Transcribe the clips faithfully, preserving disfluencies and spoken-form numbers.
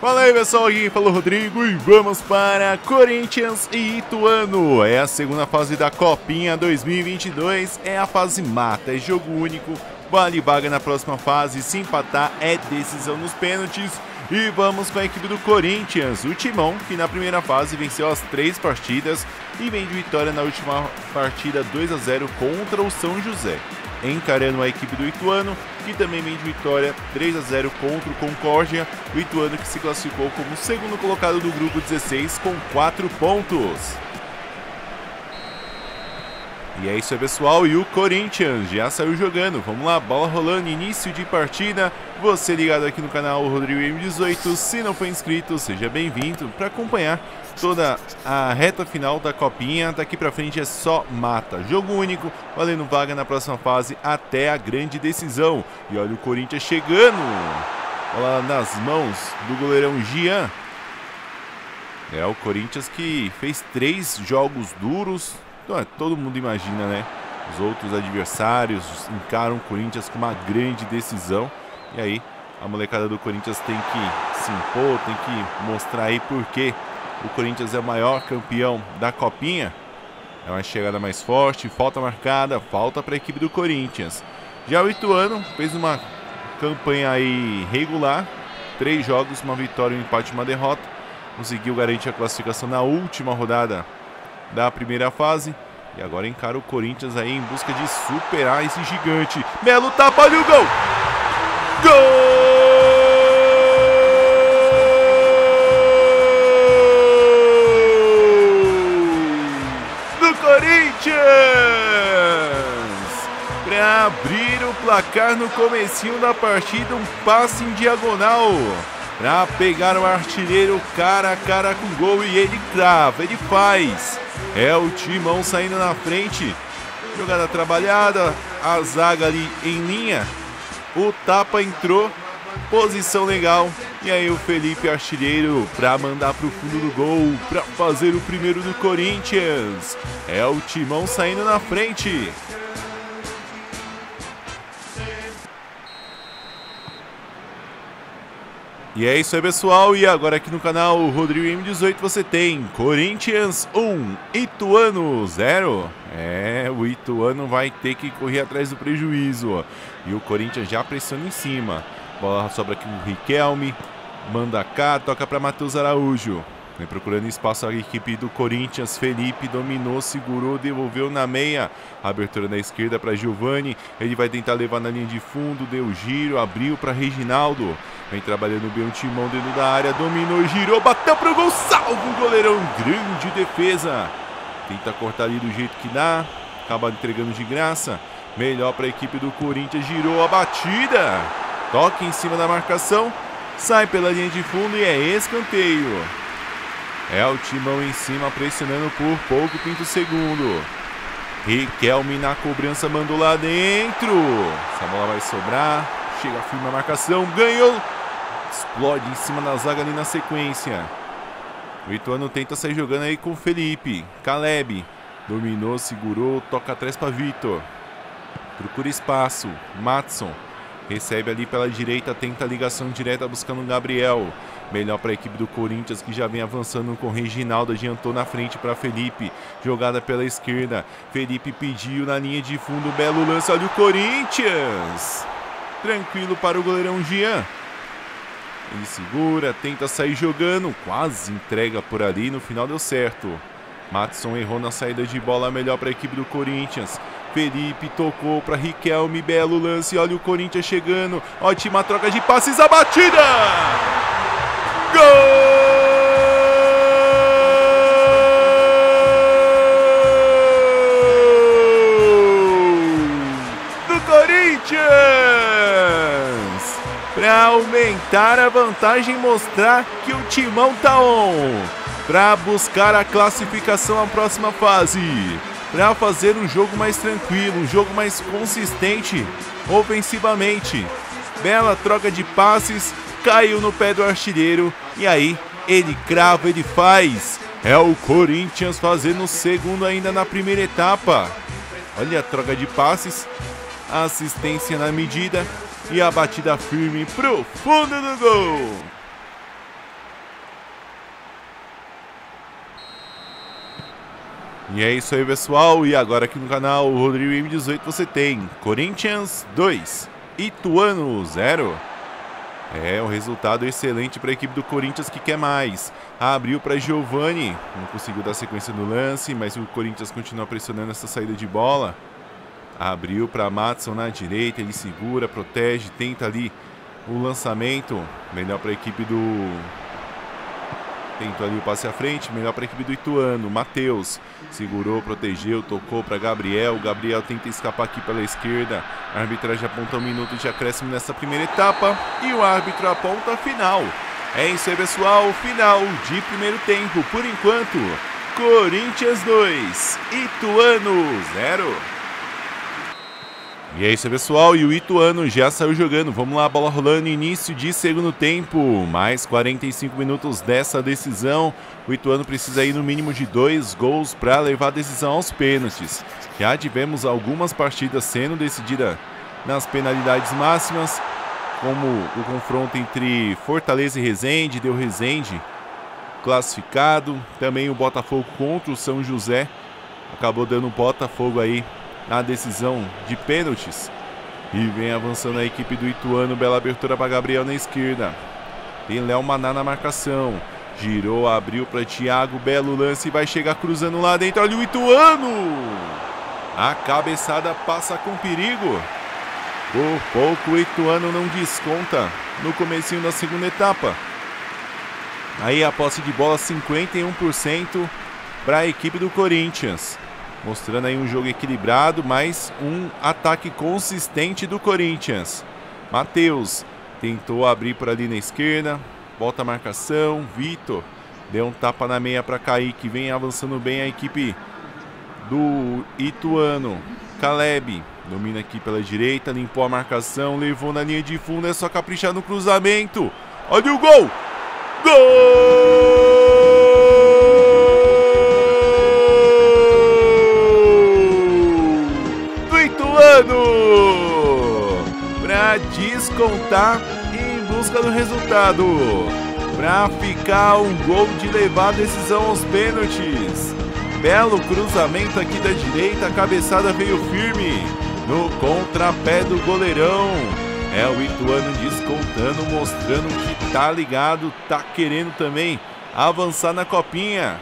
Fala aí pessoal, aqui falou Rodrigo e vamos para Corinthians e Ituano. É a segunda fase da Copinha dois mil e vinte e dois, é a fase mata, é jogo único, vale vaga na próxima fase, se empatar é decisão nos pênaltis. E vamos com a equipe do Corinthians, o Timão, que na primeira fase venceu as três partidas e vem de vitória na última partida dois a zero contra o São José. Encarando a equipe do Ituano, que também vem de vitória três a zero contra o Concórdia, o Ituano que se classificou como segundo colocado do grupo dezesseis com quatro pontos. E é isso aí pessoal, e o Corinthians já saiu jogando, vamos lá, bola rolando, início de partida, você ligado aqui no canal Rodrigo M dezoito, se não for inscrito, seja bem-vindo para acompanhar toda a reta final da Copinha. Daqui pra frente é só mata, jogo único, valendo vaga na próxima fase até a grande decisão. E olha o Corinthians chegando, olha lá nas mãos do goleirão Gian. É o Corinthians que fez três jogos duros. Então, é, todo mundo imagina, né? Os outros adversários encaram o Corinthians com uma grande decisão. E aí, a molecada do Corinthians tem que se impor, tem que mostrar aí por que o Corinthians é o maior campeão da Copinha. É uma chegada mais forte, falta marcada, falta para a equipe do Corinthians. Já o Ituano fez uma campanha aí regular. Três jogos, uma vitória, um empate e uma derrota. Conseguiu garantir a classificação na última rodada da primeira fase. E agora encara o Corinthians aí em busca de superar esse gigante. Melo tapa, olha o gol! Gol! Do Corinthians! Para abrir o placar no comecinho da partida, um passe em diagonal para pegar o artilheiro cara a cara com o gol e ele crava, ele faz. É o Timão saindo na frente. Jogada trabalhada, a zaga ali em linha. O tapa entrou, posição legal. E aí o Felipe artilheiro para mandar para o fundo do gol, para fazer o primeiro do Corinthians. É o Timão saindo na frente. E é isso aí pessoal, e agora aqui no canal Rodrigo M dezoito você tem Corinthians um, Ituano zero. É, o Ituano vai ter que correr atrás do prejuízo, ó. E o Corinthians já pressiona em cima. Bola sobra aqui no Riquelme, manda cá, toca para Matheus Araújo. Vem procurando espaço a equipe do Corinthians, Felipe dominou, segurou, devolveu na meia. Abertura na esquerda para Giovani, ele vai tentar levar na linha de fundo, deu giro, abriu para Reginaldo. Vem trabalhando bem o Timão dentro da área, dominou, girou, bateu pro gol, salva o goleirão, grande defesa. Tenta cortar ali do jeito que dá, acaba entregando de graça. Melhor para a equipe do Corinthians, girou a batida. Toque em cima da marcação, sai pela linha de fundo e é escanteio. É o Timão em cima, pressionando por pouco, pinto segundo. Riquelme na cobrança, mandou lá dentro. Essa bola vai sobrar, chega firme a marcação, ganhou. Explode em cima da zaga ali na sequência. O Ituano tenta sair jogando aí com o Felipe. Caleb dominou, segurou, toca atrás para Vitor. Procura espaço, Matson. Recebe ali pela direita, tenta a ligação direta buscando o Gabriel. Melhor para a equipe do Corinthians que já vem avançando com o Reginaldo. Adiantou na frente para Felipe. Jogada pela esquerda. Felipe pediu na linha de fundo. Belo lance. Olha o Corinthians. Tranquilo para o goleirão Gian. Ele segura, tenta sair jogando. Quase entrega por ali. No final deu certo. Matson errou na saída de bola. Melhor para a equipe do Corinthians. Felipe tocou para Riquelme, belo lance, olha o Corinthians chegando, ótima troca de passes, a batida! Gol! Do Corinthians! Para aumentar a vantagem, mostrar que o Timão tá on, para buscar a classificação à próxima fase. Para fazer um jogo mais tranquilo, um jogo mais consistente ofensivamente. Bela troca de passes, caiu no pé do artilheiro e aí ele crava, ele faz. É o Corinthians fazendo o segundo ainda na primeira etapa. Olha a troca de passes, a assistência na medida e a batida firme pro fundo do gol. E é isso aí, pessoal, e agora aqui no canal Rodrigo M dezoito você tem Corinthians dois, Ituano zero. É, um resultado excelente para a equipe do Corinthians que quer mais. Abriu para Giovani, não conseguiu dar sequência no lance, mas o Corinthians continua pressionando essa saída de bola. Abriu para Matson na direita, ele segura, protege, tenta ali o lançamento. Melhor para a equipe do... Tentou ali o passe à frente, melhor para a equipe do Ituano. Matheus segurou, protegeu, tocou para Gabriel. Gabriel tenta escapar aqui pela esquerda. A arbitragem aponta um minuto de acréscimo nessa primeira etapa. E o árbitro aponta a final. É isso aí, pessoal. Final de primeiro tempo. Por enquanto, Corinthians dois, Ituano zero. E é isso aí, pessoal, e o Ituano já saiu jogando. Vamos lá, bola rolando, início de segundo tempo. Mais quarenta e cinco minutos dessa decisão. O Ituano precisa ir no mínimo de dois gols para levar a decisão aos pênaltis. Já tivemos algumas partidas sendo decididas nas penalidades máximas, como o confronto entre Fortaleza e Resende, deu Resende classificado. Também o Botafogo contra o São José, acabou dando o Botafogo aí na decisão de pênaltis. E vem avançando a equipe do Ituano. Bela abertura para Gabriel na esquerda. Tem Léo Maná na marcação. Girou, abriu para Thiago. Belo lance, vai chegar cruzando lá dentro. Olha o Ituano! A cabeçada passa com perigo. Por pouco o Ituano não desconta no comecinho da segunda etapa. Aí a posse de bola cinquenta e um por cento para a equipe do Corinthians. Mostrando aí um jogo equilibrado, mas um ataque consistente do Corinthians. Matheus tentou abrir por ali na esquerda. Volta a marcação. Vitor deu um tapa na meia para Kaique. Vem avançando bem a equipe do Ituano. Caleb domina aqui pela direita. Limpou a marcação. Levou na linha de fundo. É só caprichar no cruzamento. Olha o gol! Gol! Para descontar em busca do resultado, para ficar um gol de levar a decisão aos pênaltis. Belo cruzamento aqui da direita, a cabeçada veio firme no contrapé do goleirão. É o Ituano descontando, mostrando que tá ligado, tá querendo também avançar na copinha.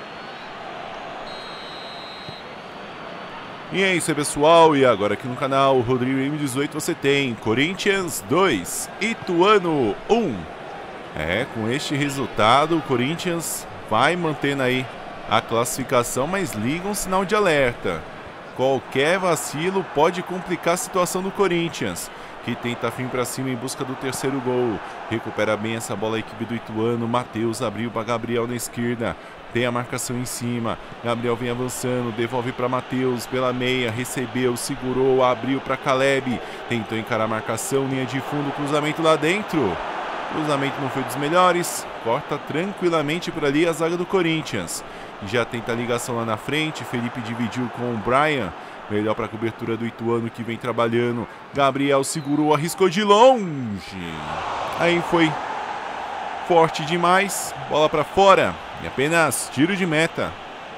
E é isso aí, pessoal, e agora aqui no canal Rodrigo M dezoito você tem Corinthians dois, Ituano um. É, com este resultado o Corinthians vai mantendo aí a classificação, mas liga um sinal de alerta. Qualquer vacilo pode complicar a situação do Corinthians, que tenta fim para cima em busca do terceiro gol. Recupera bem essa bola a equipe do Ituano. Matheus abriu para Gabriel na esquerda. Tem a marcação em cima. Gabriel vem avançando. Devolve para Matheus pela meia. Recebeu, segurou, abriu para Caleb. Tentou encarar a marcação. Linha de fundo, cruzamento lá dentro. Cruzamento não foi dos melhores. Corta tranquilamente por ali a zaga do Corinthians. Já tenta a ligação lá na frente. Felipe dividiu com o Brian. Melhor para a cobertura do Ituano que vem trabalhando. Gabriel segurou, arriscou de longe. Aí foi forte demais. Bola para fora. E apenas tiro de meta.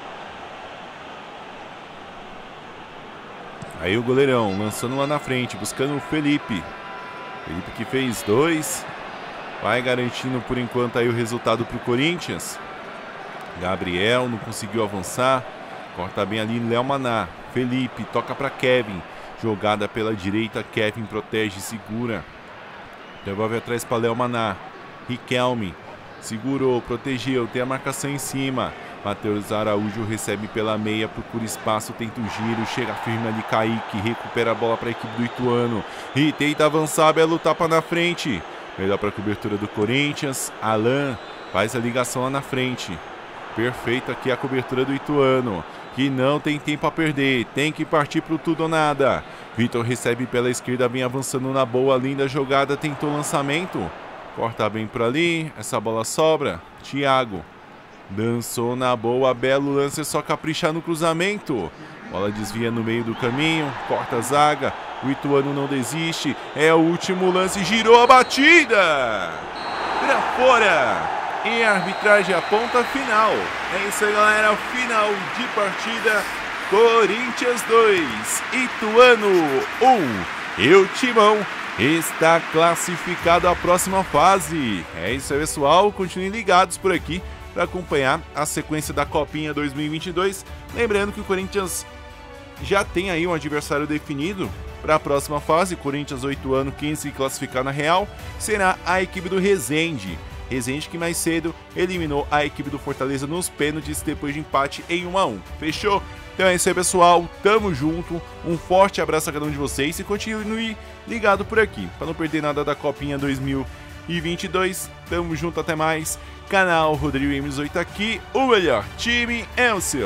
Aí o goleirão lançando lá na frente, buscando o Felipe. Felipe que fez dois. Vai garantindo por enquanto aí o resultado para o Corinthians. Gabriel não conseguiu avançar. Corta bem ali Léo Maná. Felipe toca para Kevin. Jogada pela direita. Kevin protege, segura. Devolve atrás para Léo Maná. Riquelme. Segurou, protegeu. Tem a marcação em cima. Matheus Araújo recebe pela meia. Procura espaço, tenta o giro. Chega firme ali Kaique. Recupera a bola para a equipe do Ituano. E tenta avançar. Belo tapa na frente. Melhor para a cobertura do Corinthians. Alan faz a ligação lá na frente. Perfeito aqui a cobertura do Ituano, que não tem tempo a perder, tem que partir para o tudo ou nada. Vitor recebe pela esquerda, vem avançando na boa, linda jogada, tentou lançamento. Corta bem por ali, essa bola sobra. Thiago dançou na boa, belo lance, é só caprichar no cruzamento. Bola desvia no meio do caminho, corta a zaga. O Ituano não desiste, é o último lance, girou a batida. Pra fora. E a arbitragem aponta final. É isso aí, galera. Final de partida. Corinthians dois, Ituano um. E o Timão está classificado à próxima fase. É isso aí, pessoal. Continuem ligados por aqui para acompanhar a sequência da Copinha dois mil e vinte e dois. Lembrando que o Corinthians já tem aí um adversário definido para a próxima fase. Corinthians oito anos, quem se classificar na Real será a equipe do Resende. Resende que mais cedo eliminou a equipe do Fortaleza nos pênaltis depois de empate em um a um. Fechou? Então é isso aí, pessoal. Tamo junto. Um forte abraço a cada um de vocês e continue ligado por aqui para não perder nada da Copinha dois mil e vinte e dois. Tamo junto, até mais. Canal Rodrigo M dezoito aqui. O melhor time é o seu.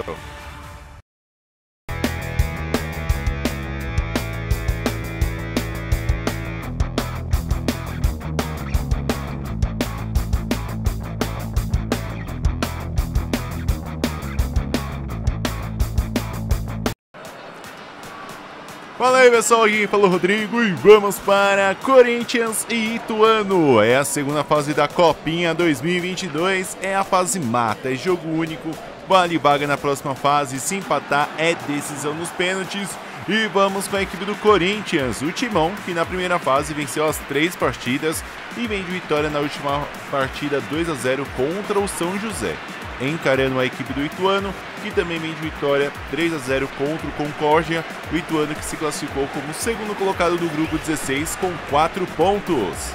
Fala aí, pessoal, aqui falou Rodrigo e vamos para Corinthians e Ituano. É a segunda fase da Copinha dois mil e vinte e dois, é a fase mata, é jogo único, vale vaga na próxima fase, se empatar é decisão nos pênaltis. E vamos com a equipe do Corinthians, o Timão, que na primeira fase venceu as três partidas e vem de vitória na última partida dois a zero contra o São José. Encarando a equipe do Ituano, que também vem de vitória três a zero contra o Concórdia, o Ituano que se classificou como segundo colocado do grupo dezesseis com quatro pontos.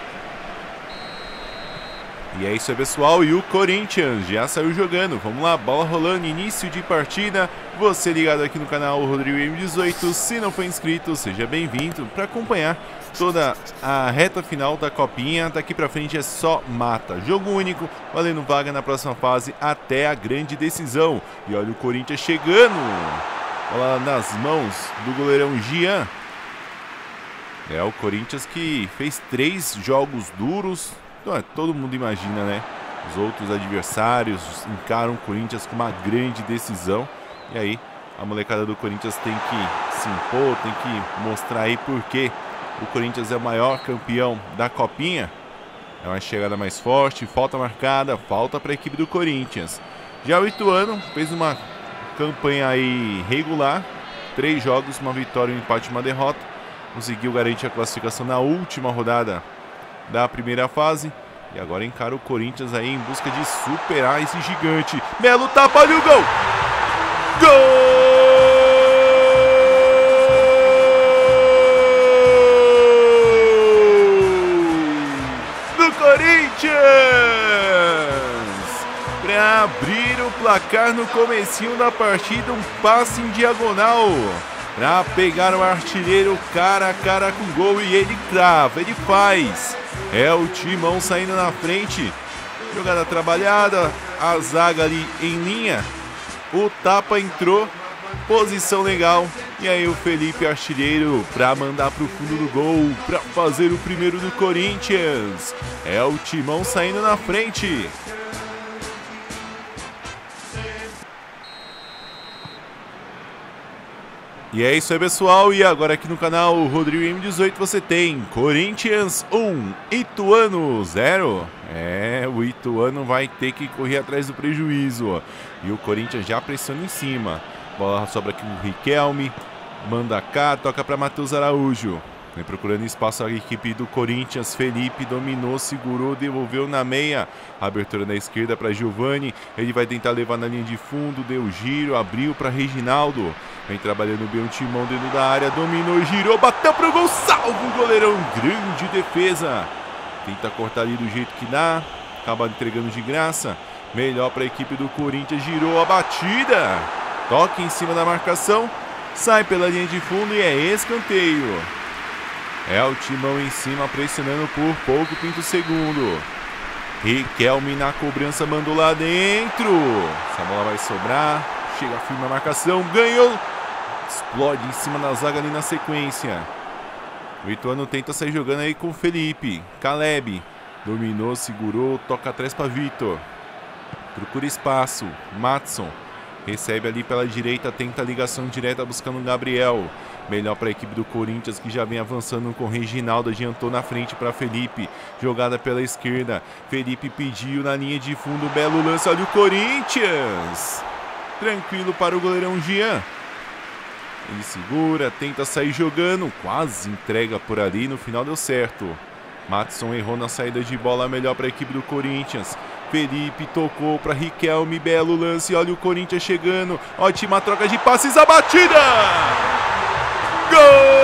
E é isso aí, pessoal, e o Corinthians já saiu jogando. Vamos lá, bola rolando, início de partida. Você ligado aqui no canal Rodrigo M dezoito, se não for inscrito, seja bem-vindo para acompanhar toda a reta final da Copinha. Daqui pra frente é só mata, jogo único, valendo vaga na próxima fase até a grande decisão. E olha o Corinthians chegando, bola nas mãos do goleirão Gian. É o Corinthians que fez três jogos duros. Então, todo mundo imagina, né? Os outros adversários encaram o Corinthians com uma grande decisão. E aí, a molecada do Corinthians tem que se impor, tem que mostrar aí por que o Corinthians é o maior campeão da Copinha. É uma chegada mais forte, falta marcada, falta para a equipe do Corinthians. Já o Ituano fez uma campanha aí regular. Três jogos, uma vitória, um empate e uma derrota. Conseguiu garantir a classificação na última rodada da primeira fase. E agora encara o Corinthians aí em busca de superar esse gigante. Melo tapa, olha o gol! Gol! Do Corinthians! Para abrir o placar no comecinho da partida, um passe em diagonal para pegar o artilheiro cara a cara com o gol e ele crava, ele faz. É o Timão saindo na frente. Jogada trabalhada, a zaga ali em linha. O tapa entrou, posição legal. E aí o Felipe artilheiro para mandar para o fundo do gol, para fazer o primeiro do Corinthians. É o Timão saindo na frente. E é isso aí, pessoal, e agora aqui no canal Rodrigo M dezoito você tem Corinthians um, Ituano zero. É, o Ituano vai ter que correr atrás do prejuízo. E o Corinthians já pressiona em cima. Bola sobra aqui no Riquelme, manda cá, toca para Matheus Araújo. Vem procurando espaço a equipe do Corinthians. Felipe dominou, segurou, devolveu na meia. Abertura na esquerda para Giovani. Ele vai tentar levar na linha de fundo. Deu giro, abriu para Reginaldo. Vem trabalhando bem o Timão dentro da área. Dominou, girou, bateu pro gol. Salva o goleirão. Grande defesa. Tenta cortar ali do jeito que dá. Acaba entregando de graça. Melhor para a equipe do Corinthians. Girou a batida. Toque em cima da marcação. Sai pela linha de fundo e é escanteio. É o Timão em cima, pressionando por pouco, pinto segundo. Riquelme na cobrança, mandou lá dentro. Essa bola vai sobrar. Chega firme a marcação, ganhou. Explode em cima da zaga ali na sequência. O Ituano tenta sair jogando aí com o Felipe. Caleb dominou, segurou, toca atrás para Vitor. Procura espaço. Matson recebe ali pela direita, tenta a ligação direta buscando o Gabriel. Melhor para a equipe do Corinthians, que já vem avançando com o Reginaldo, adiantou na frente para Felipe, jogada pela esquerda, Felipe pediu na linha de fundo, belo lance, olha o Corinthians, tranquilo para o goleirão Jean. Ele segura, tenta sair jogando, quase entrega por ali, no final deu certo. Matson errou na saída de bola, melhor para a equipe do Corinthians. Felipe tocou para Riquelme, belo lance, olha o Corinthians chegando, ótima troca de passes, a batida! Gol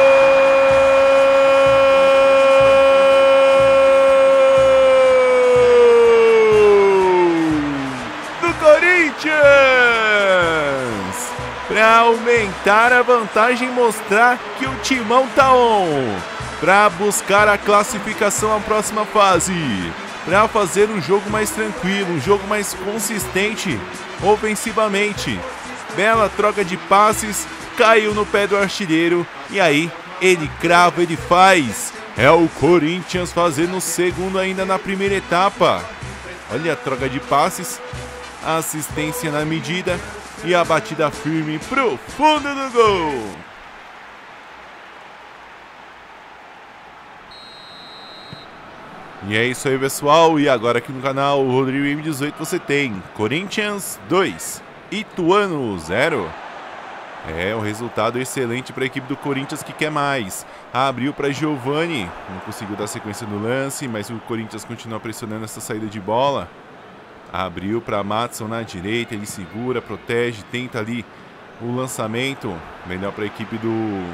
do Corinthians! Para aumentar a vantagem, mostrar que o timão tá on. Para buscar a classificação à próxima fase. Para fazer um jogo mais tranquilo, um jogo mais consistente ofensivamente. Bela troca de passes, caiu no pé do artilheiro e aí ele crava, ele faz. É o Corinthians fazendo o segundo ainda na primeira etapa. Olha a troca de passes, a assistência na medida e a batida firme pro fundo do gol. E é isso aí, pessoal, e agora aqui no canal Rodrigo M dezoito você tem Corinthians dois, Ituano zero. É, um resultado excelente para a equipe do Corinthians que quer mais. Abriu para Giovani, não conseguiu dar sequência no lance, mas o Corinthians continua pressionando essa saída de bola. Abriu para Matson na direita, ele segura, protege, tenta ali o lançamento. Melhor para a equipe do...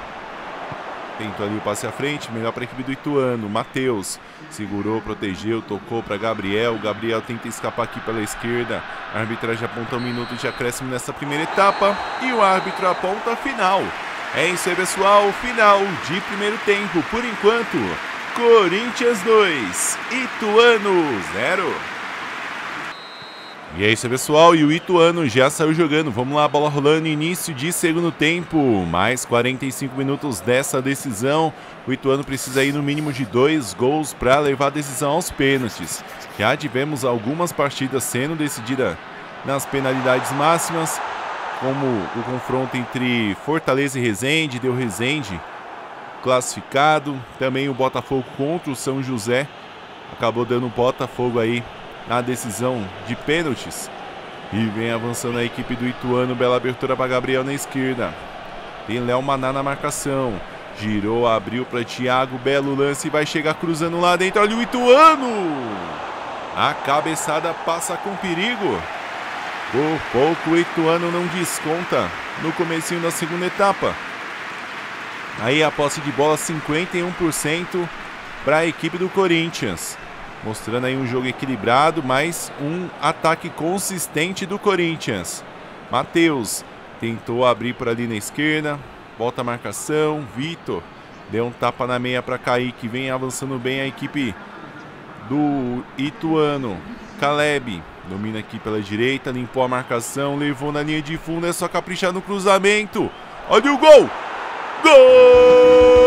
Tentou ali o passe à frente, melhor para a equipe do Ituano. Matheus segurou, protegeu, tocou para Gabriel. O Gabriel tenta escapar aqui pela esquerda. A arbitragem aponta um minuto de acréscimo nessa primeira etapa. E o árbitro aponta a final. É isso aí, pessoal. Final de primeiro tempo. Por enquanto, Corinthians dois, Ituano zero. E é isso aí, pessoal, e o Ituano já saiu jogando. Vamos lá, bola rolando, início de segundo tempo. Mais quarenta e cinco minutos dessa decisão. O Ituano precisa ir no mínimo de dois gols para levar a decisão aos pênaltis. Já tivemos algumas partidas sendo decididas nas penalidades máximas, como o confronto entre Fortaleza e Resende, deu Resende classificado. Também o Botafogo contra o São José, acabou dando o Botafogo aí na decisão de pênaltis. E vem avançando a equipe do Ituano. Bela abertura para Gabriel na esquerda. Tem Léo Maná na marcação. Girou, abriu para Thiago. Belo lance e vai chegar cruzando lá dentro. Olha o Ituano! A cabeçada passa com perigo. Por pouco o Ituano não desconta no comecinho da segunda etapa. Aí a posse de bola cinquenta e um por cento para a equipe do Corinthians. Mostrando aí um jogo equilibrado, mas um ataque consistente do Corinthians. Matheus tentou abrir por ali na esquerda. Volta a marcação. Vitor deu um tapa na meia para Kaique. Vem avançando bem a equipe do Ituano. Caleb domina aqui pela direita. Limpou a marcação. Levou na linha de fundo. É só caprichar no cruzamento. Olha o gol! Gol!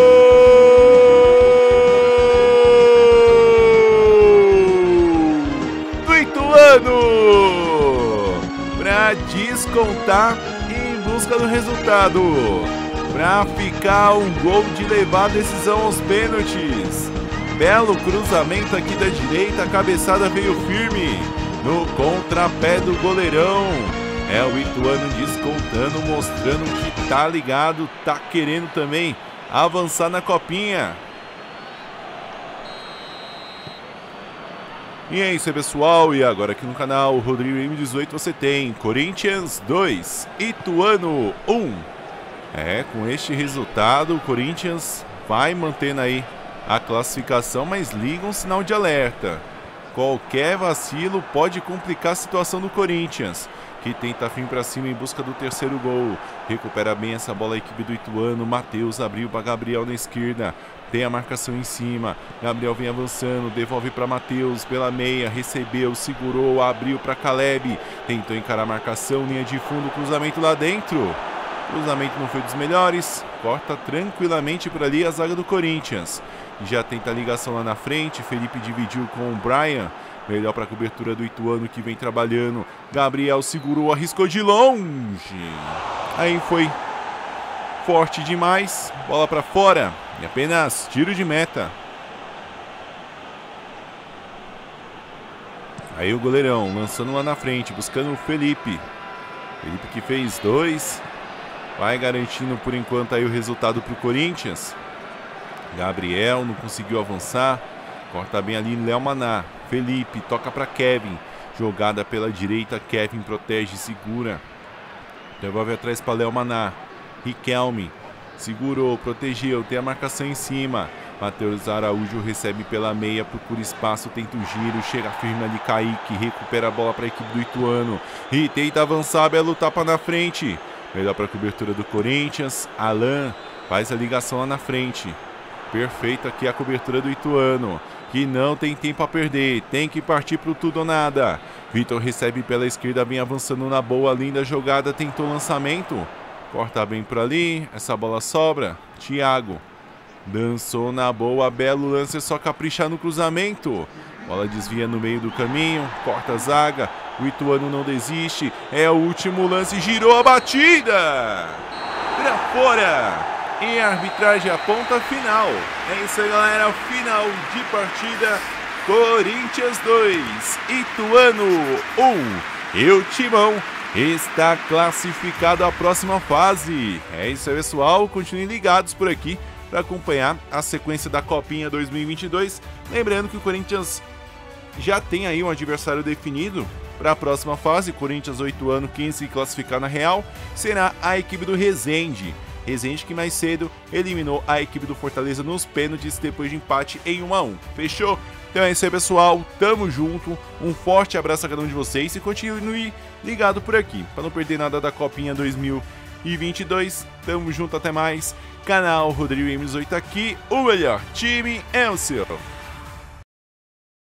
Para descontar em busca do resultado, para ficar um gol de levar a decisão aos pênaltis. Belo cruzamento aqui da direita, a cabeçada veio firme no contrapé do goleirão. É o Ituano descontando, mostrando que tá ligado, tá querendo também avançar na copinha. E é isso aí, pessoal, e agora aqui no canal Rodrigo M dezoito você tem Corinthians dois, Ituano um. É, com este resultado o Corinthians vai mantendo aí a classificação, mas liga um sinal de alerta. Qualquer vacilo pode complicar a situação do Corinthians, que tenta fim para cima em busca do terceiro gol. Recupera bem essa bola a equipe do Ituano. Matheus abriu para Gabriel na esquerda. Tem a marcação em cima. Gabriel vem avançando. Devolve para Matheus pela meia. Recebeu, segurou, abriu para Caleb. Tentou encarar a marcação. Linha de fundo, cruzamento lá dentro. Cruzamento não foi dos melhores. corta tranquilamente por ali a zaga do Corinthians. Já tenta a ligação lá na frente, Felipe dividiu com o Brian. Melhor para a cobertura do Ituano que vem trabalhando. Gabriel segurou, arriscou de longe. Aí foi forte demais, bola para fora. E apenas tiro de meta. Aí o goleirão lançando lá na frente, buscando o Felipe. Felipe que fez dois. Vai garantindo por enquanto aí o resultado para o Corinthians. Gabriel não conseguiu avançar. Corta bem ali Léo Maná. Felipe toca para Kevin. Jogada pela direita. Kevin protege, segura. Devolve atrás para Léo Maná. Riquelme. Segurou, protegeu. Tem a marcação em cima. Matheus Araújo recebe pela meia. Procura espaço, tenta o giro. Chega firme ali Kaique. Recupera a bola para a equipe do Ituano. E tenta avançar. Belo tapa na frente. Melhor para a cobertura do Corinthians. Alan faz a ligação lá na frente. Perfeito aqui a cobertura do Ituano, que não tem tempo a perder, tem que partir para o tudo ou nada. Vitor recebe pela esquerda, vem avançando na boa, linda jogada, tentou lançamento. Corta bem por ali, essa bola sobra. Thiago dançou na boa, belo lance, só caprichar no cruzamento. Bola desvia no meio do caminho, corta a zaga, o Ituano não desiste. É o último lance, girou a batida. Pra fora. E a arbitragem aponta final. É isso aí, galera. Final de partida. Corinthians dois, Ituano um. E o Timão está classificado à próxima fase. É isso aí, pessoal. Continuem ligados por aqui para acompanhar a sequência da Copinha dois mil e vinte e dois. Lembrando que o Corinthians já tem aí um adversário definido para a próxima fase. Corinthians ou Ituano, quem se classificar na real será a equipe do Resende. Resende que mais cedo eliminou a equipe do Fortaleza nos pênaltis depois de empate em um a um. Fechou? Então é isso aí, pessoal. Tamo junto. Um forte abraço a cada um de vocês e continue ligado por aqui para não perder nada da Copinha dois mil e vinte e dois. Tamo junto, até mais. Canal Rodrigo M dezoito aqui. O melhor time é o seu.